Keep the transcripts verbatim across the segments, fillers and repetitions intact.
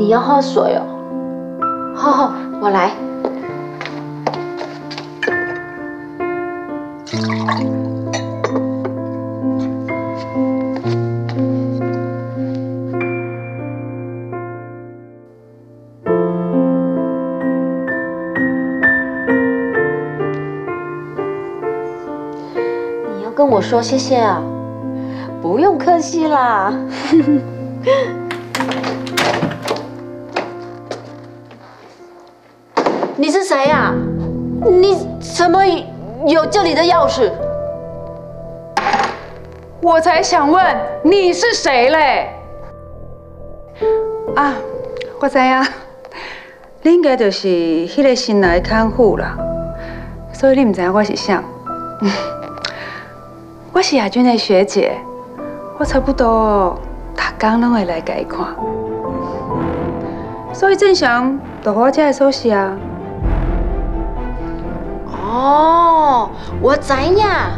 你要喝水哦？好好，我来。你要跟我说谢谢啊？不用客气啦。你是谁呀？你怎么有这里的钥匙？ 我才想问你是谁嘞？啊，我知影，你应该就是迄个新来的看护啦，所以你唔知影我是啥。我是亚军的学姐，我差不多逐工拢会来甲伊看，所以正常就我这个锁匙啊。 哦，我知呀，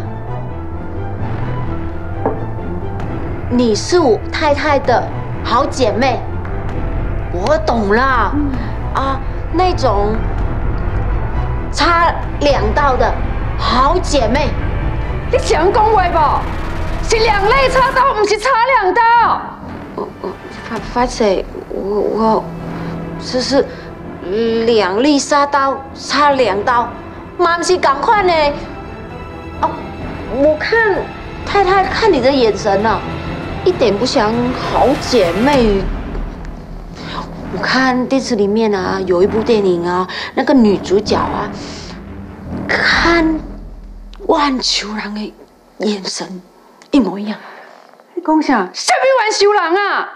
你是我太太的好姐妹，我懂啦。嗯、啊，那种差两道的好姐妹。 你想讲话不？是两肋插刀，不是插两刀。 我我发发誓，我我这是两粒插刀插两刀。妈不是赶快呢！哦，我看太太看你的眼神啊，一点不像好姐妹。我看电视里面啊，有一部电影啊，那个女主角啊，看万秋人的眼神一模一样。 你讲啥？什么万秋人啊？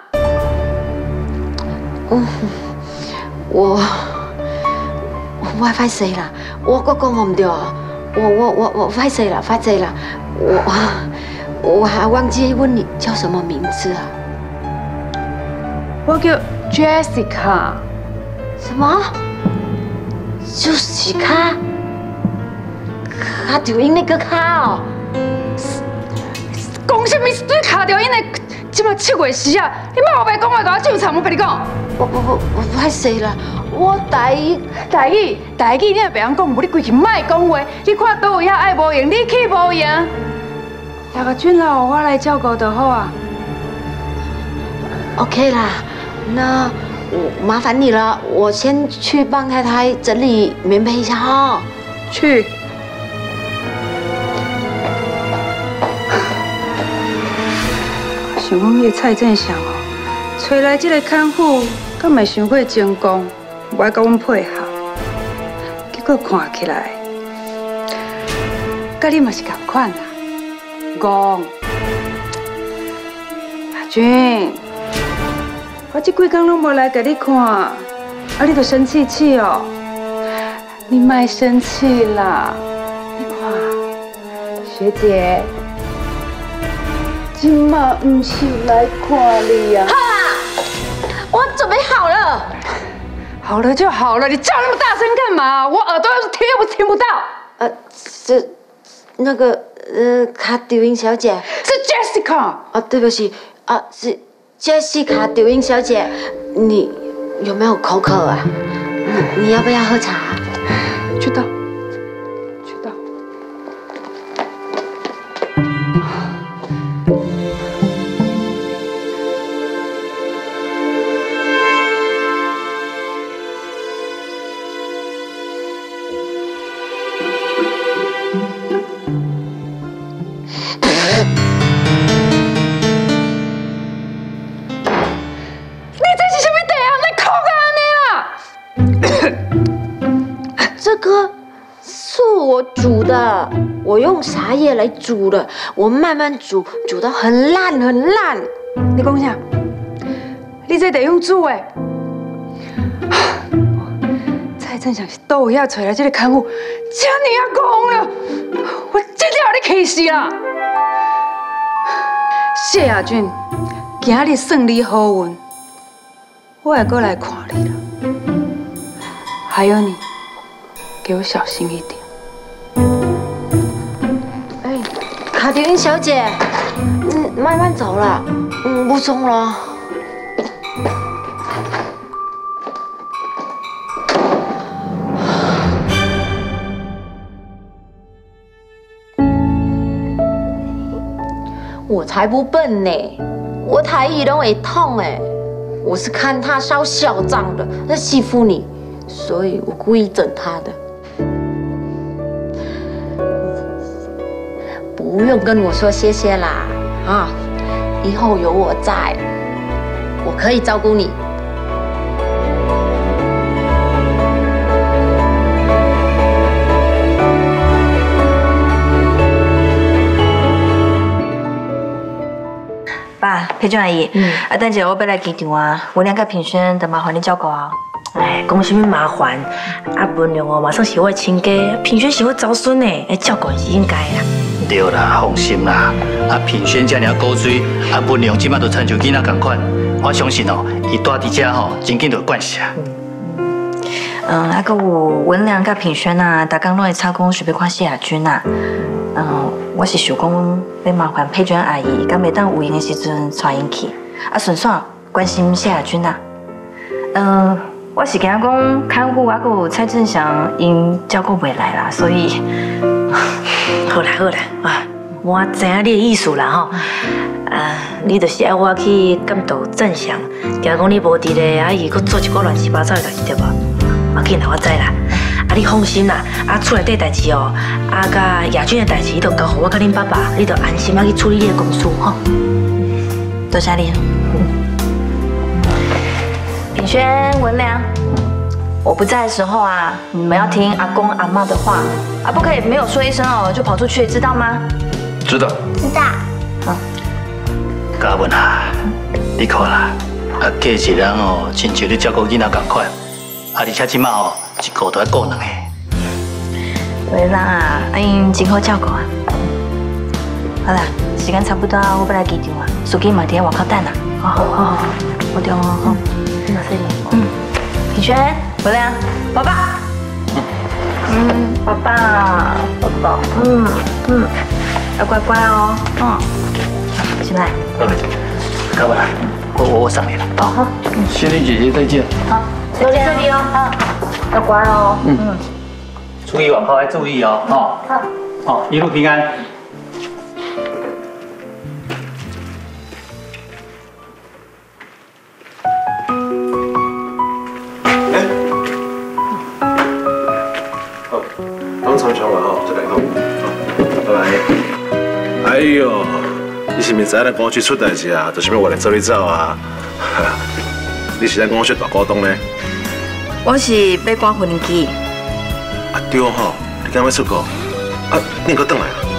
嗯，我。我歹势啦，我我讲我唔对啊，我我我我歹势啦，歹势啦，我我还忘记问你叫什么名字啊？ 我叫 Jessica。 什么 ？Jessica？ 卡掉音那个卡哦？ 讲什么？对卡掉音的，即马七月时啊，你莫后白讲话，甲我纠缠，我跟你讲。 我我我我歹势啦。我台语， 台语，台语，你也别晓讲，无你规气莫讲话。你看倒有遐爱无用，你去无用。亚个俊老，我来照顾就好啊。 OK 啦，那我麻烦你了，我先去帮太太整理棉被一下哈。 去。想讲迄个蔡正祥哦，找来这个看护，敢咪想过成功？无爱甲阮配合，结果看起来，甲你嘛是同款啦。戆，阿君，我这几天拢无来甲你看，啊，你就生气气哦？你莫生气啦，你看，学姐，今嘛唔是来看你啊。 哈，我准备好了。 好了就好了，你叫那么大声干嘛？我耳朵要是听又不听不到。 呃，这那个呃，卡丢音小姐是 Jessica。 啊，对不起啊，是 Jessica 丢音小姐，你有没有口渴啊？你你要不要喝茶？ 去倒，去倒。 煮的，我用茶叶来煮的，我慢慢煮，煮到很烂很烂。 你讲啥？你这得用煮的。蔡正祥是倒有遐找来这个看护，这么啊讲了，我真正把你气死啦！谢亚俊，今日算你好运，我会过来看你了。还有你，给我小心一点。 卡迪云小姐，嗯，慢慢走了，嗯，不送了。 我才不笨呢，我台语都会痛哎。我是看他超嚣张的，在欺负你，所以我故意整他的。不用跟我说谢谢啦，啊，以后有我在，我可以照顾你。 爸，佩娟阿姨，嗯，啊，等下我要来机场啊，文良甲平轩，就麻烦你照顾啊。哎，讲什么麻烦？啊，文良哦，马上是我的亲家，平轩是我祖孙呢，哎，照顾是应该啦。 对啦，放心啦。啊，平轩这尔古锥，啊，文良即马都亲像囡仔同款，我相信哦，伊住伫遮吼，真紧就有惯势啊。 嗯，啊，个有文良甲平轩啊，逐工拢会插讲想要看谢亚军啊。嗯，我是想讲要麻烦佩娟阿姨，敢袂当有闲的时阵带因去，啊，顺便关心谢亚军啊。嗯，我是惊讲看护啊，个有蔡振祥因照顾袂来啦，所以好啦好啦啊，我知影你的意思啦吼。啊，你就是爱我去监督振祥，惊讲你无伫咧，啊伊佫做一个乱七八糟的代志对无？要紧啦，我知啦。 啊，你放心啦，啊，厝内底代志哦，啊，甲亚军的代志，你就交互我甲恁爸爸，你就安心啊去处理你的公事吼。多谢你。品轩、文良，我不在的时候啊，你们要听阿公阿妈的话，啊，不可以没有说一声哦就跑出去，知道吗？ 知道。 知道。 好。 嘉文啊，你看啦，啊，嫁一人哦，亲像你照顾囡仔同款，啊，而且即马哦。 一个都要顾两个。 对啦，阿英真好照顾啊。好啦，时间差不多，我要来机场啊。司机嘛伫外口等啊。好好好好，保重哦，好。你老实点。嗯。品轩，回来啊，爸爸。嗯，爸爸，爸爸，嗯嗯，要乖乖哦。嗯。起来。 嘉文，我我我上来了。好。好。仙女姐姐再见。 好，留在这里哦。好。 要乖哦，嗯嗯， 出去往后要注意哦，哦，好，好，一路平安。 哎，好，刚参详完哦，再来讲，拜拜。哎呦，你是毋知咱公司出代志啊？就是要我来做你走啊？你是咱公司大股东呢？ 我是要赶婚姻机。 啊对吼，你敢要出国？啊，你搁转来啊？